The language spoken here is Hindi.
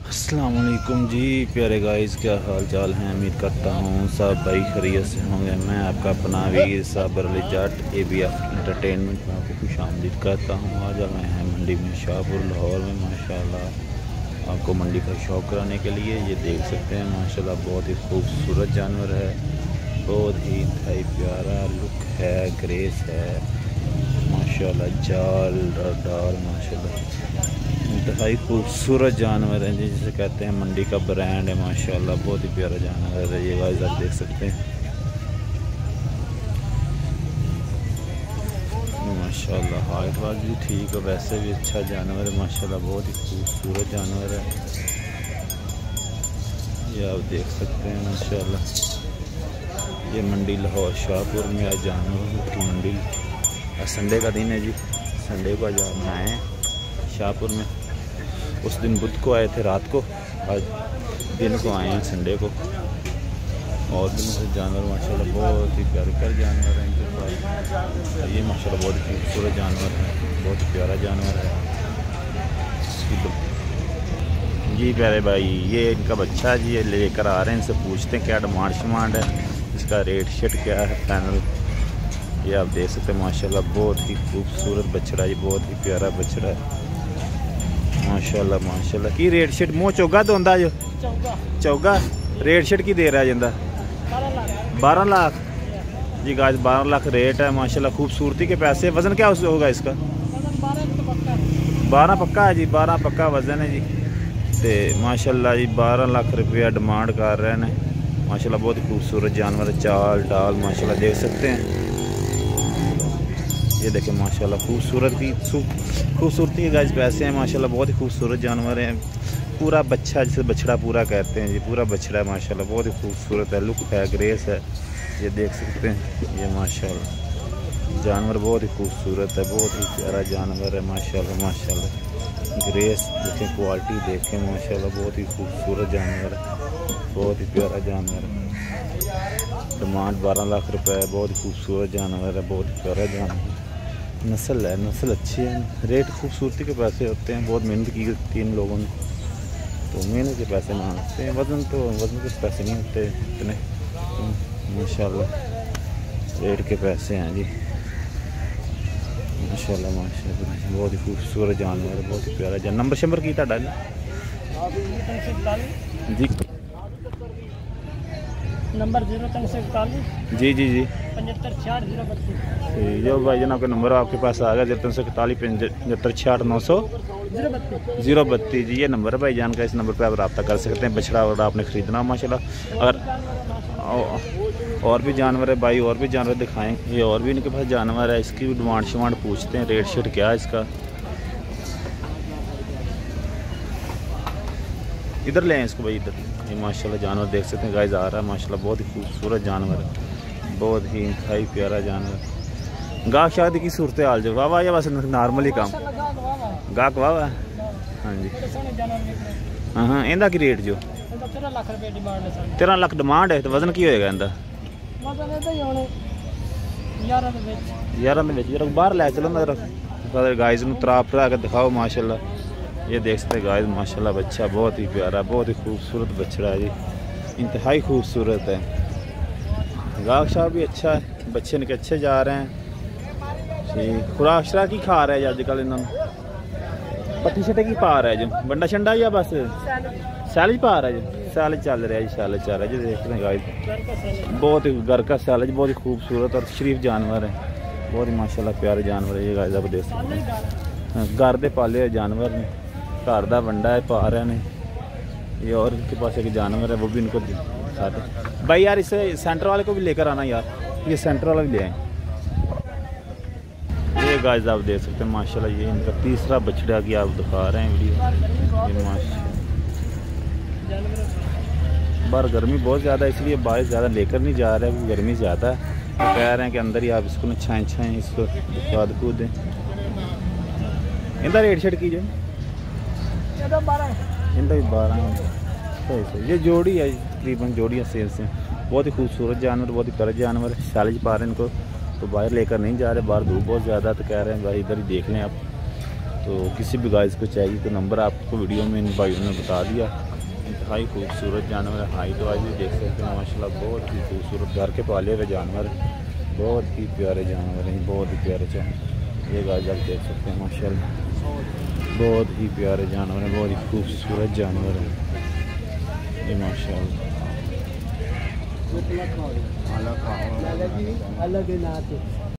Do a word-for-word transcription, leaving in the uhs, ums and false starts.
अस्सलाम वालेकुम जी प्यारे गाइस, क्या हाल चाल हैं। उम्मीद करता हूँ सब भाई खैरियत से होंगे। मैं आपका अपना Veer Sabar Ali Jat A B F entertainment में आपको खुश आमदीद करता हूँ। आज आए हैं मंडी में शाहपुर लाहौर में माशाल्लाह आपको मंडी का शौक़ कराने के लिए। ये देख सकते हैं माशाल्लाह बहुत ही खूबसूरत जानवर है, बहुत ही इंतहाई प्यारा लुक है, ग्रेस है माशाल्लाह, जाल डाल माशाल्लाह इंतहाई खूबसूरत जानवर है जी, जिसे कहते हैं मंडी का ब्रांड है माशाल्लाह। बहुत ही प्यारा जानवर है ये गाइस, आप देख सकते हैं माशाल्लाह। हाइट वाइज भी ठीक है, वैसे भी अच्छा जानवर है माशाल्लाह, बहुत ही खूबसूरत जानवर है ये आप देख सकते हैं माशाल्लाह। ये मंडी लाहौर शाहपुर में आज जानवर की मंडी, संडे का दिन है जी, संडे को आज आए हैं शाहपुर में। उस दिन बुध को आए थे रात को, आज दिन को आए हैं संडे को। और दिनों से जानवर माशाल्लाह बहुत ही प्यारे प्यारे जानवर हैं इनके पास। ये माशाल्लाह बहुत ही खूबसूरत जानवर है, बहुत ही प्यारा जानवर है जी प्यारे भाई। ये इनका बच्चा है जी, ये लेकर आ रहे हैं, इनसे पूछते हैं क्या डिमांड शमांड है, इसका रेट शेट क्या है फाइनल। ये आप देख सकते हैं माशाल्लाह बहुत ही खूबसूरत बछड़ा है, ये बहुत ही प्यारा बछड़ा है माशाल्लाह माशाल्लाह। की रेट शेट मुँह चौगा तो होंदा जो चौगा रेट शेट की दे रहा है जिंदा बारह लाख जी गाज, बारह लाख रेट है माशाल्लाह। खूबसूरती के पैसे, वजन क्या होगा इसका? बारह पक्का है जी, बारह पक्का वजन है जी। तो माशाल्लाह जी बारह लाख रुपया डिमांड कर रहे हैं माशाल्लाह। बहुत ही खूबसूरत जानवर है, चाल डाल माशाल्लाह देख सकते हैं। ये देखें माशाल्लाह खूबसूरत की खूबसूरती के गाइस पैसे हैं माशाल्लाह। बहुत ही खूबसूरत जानवर हैं, पूरा बच्चा जिसे बछड़ा पूरा कहते हैं जी, पूरा बछड़ा है माशाल्लाह। बहुत ही खूबसूरत है, लुक है, ग्रेस है, ये देख सकते हैं ये माशाल्लाह। जानवर बहुत ही खूबसूरत है, बहुत ही प्यारा जानवर है माशाल्लाह माशाल्लाह। ग्रेस देखें, क्वालिटी देखें माशाल्लाह, बहुत ही खूबसूरत जानवर है, बहुत ही प्यारा जानवर है। डिमांड बारह लाख रुपए है, बहुत ही खूबसूरत जानवर है, बहुत ही प्यारा जानवर है। नस्ल है, नस्ल अच्छी है, रेट खूबसूरती के पैसे होते हैं। बहुत मेहनत की तीन लोगों ने, तो मेहनत के पैसे मांगते हैं। वजन तो वजन के पैसे नहीं होते इतने माशाल्लाह, रेट के पैसे हैं जी माशाल्लाह माशाल्लाह। बहुत ही खूबसूरत जानवर है, बहुत ही प्यारा जानवर। नंबर शंबर की डाल जी, नंबर जीरो तीन सौ इकतालीस जी जी जी पचहत्तर छियाठ जीरो बत्तीस। जो भाई जनाब का नंबर आपके पास आ गया, जीरो तीन सौ इकतालीस पचहत्तर छियाठ नौ सौ जीरो बत्तीस जीरो बत्तीस जी, ये नंबर है भाई जान का। इस नंबर पर आप रब्ता कर सकते हैं। बछड़ा और आपने ख़रीदना माशाल्लाह। अगर और भी जानवर है भाई, और भी जानवर दिखाएं, ये और भी इनके पास जानवर है, इसकी भी डिमांड शमांड पूछते हैं, रेट शेट क्या है इसका। इधर ले आए इसको भाई, इधर ये माशाल्लाह जानवर देख सकते हैं गाइस, आ रहा है माशाल्लाह। बहुत ही खूबसूरत जानवर है, बहुत ही इंतहाई प्यारा जानवर। गाहक शादी की सूरत हाल जो वाह वाह या बस नॉर्मली काम गाहक वाह वाह। हाँ जी हाँ हाँ, इनका की रेट जो तेरह लाख डिमांड है, तो वजन की होएगा इनका? यार बाहर लै चलो ना गाइस में तराप तरा के दिखाओ माशाल्लाह। ये देख सकते गाइस माशाल्लाह, बच्चा बहुत ही प्यारा, बहुत ही खूबसूरत बछड़ा है जी, इंतहाई खूबसूरत है। गाहक शाह भी अच्छा है, बच्चे इनके अच्छे जा रहे हैं जी। खुराक शराक की खा रहा है अजकल, इन्होंने पट्टी शट्टी की पा रहा है जो बंडा शंडा या बस सैलज पा रहा है जो सैलज चल रहा है जी, सैलज चल रहा है जी। देख रहे हैं गाइस बहुत ही घर का सैलज, बहुत ही खूबसूरत और शरीफ जानवर है, बहुत ही माशाल्लाह प्यारे जानवर है ये गाइस, आप देख सकते हैं। घर दे पाले हुए जानवर ने, घर का बंडा है पा रहे हैं ये। और इनके पास एक जानवर है, वो भी इनको खाते भाई यार। इसे सेंटर वाले को भी लेकर आना यार, ये सेंटर वाला भी ले आए। ये गाइस आप देख सकते हैं माशाल्लाह, ये इनका तीसरा बछड़ा की आप दिखा रहे हैं वीडियो। ये माशाल्लाह बाहर गर्मी बहुत ज़्यादा है, इसलिए बारिश ज़्यादा लेकर नहीं जा रहा है, गर्मी ज़्यादा है। तो कह रहे हैं कि अंदर ही आप इसको न छाएँ छाएँ इसको दिखा दिखू दें। इनका रेट शेट कीजिए, इनका भी बारह सही सही। ये जोड़ी है तकरीबन, जोड़ियाँ सेल से। बहुत ही खूबसूरत जानवर, बहुत ही प्यारे जानवर, सैलज पा रहे हैं इनको, तो बाहर लेकर नहीं जा रहे, बाहर धूप बहुत ज़्यादा, तो कह रहे हैं भाई इधर ही देख लें आप। तो किसी भी गाइस को चाहिए तो नंबर आपको वीडियो में इन भाइयों ने बता दिया। इंतहाई खूबसूरत जानवर है, हाइट वाइज भी देख सकते हैं माशाल्लाह, बहुत ही खूबसूरत घर के पाले हुए जानवर, बहुत ही प्यारे जानवर हैं, बहुत ही प्यारे जानवर। ये गाइस आप देख सकते हैं माशाल्लाह, बहुत ही प्यारे जानवर हैं, बहुत ही खूबसूरत जानवर हैं ये माशाल्लाह। अलग अलग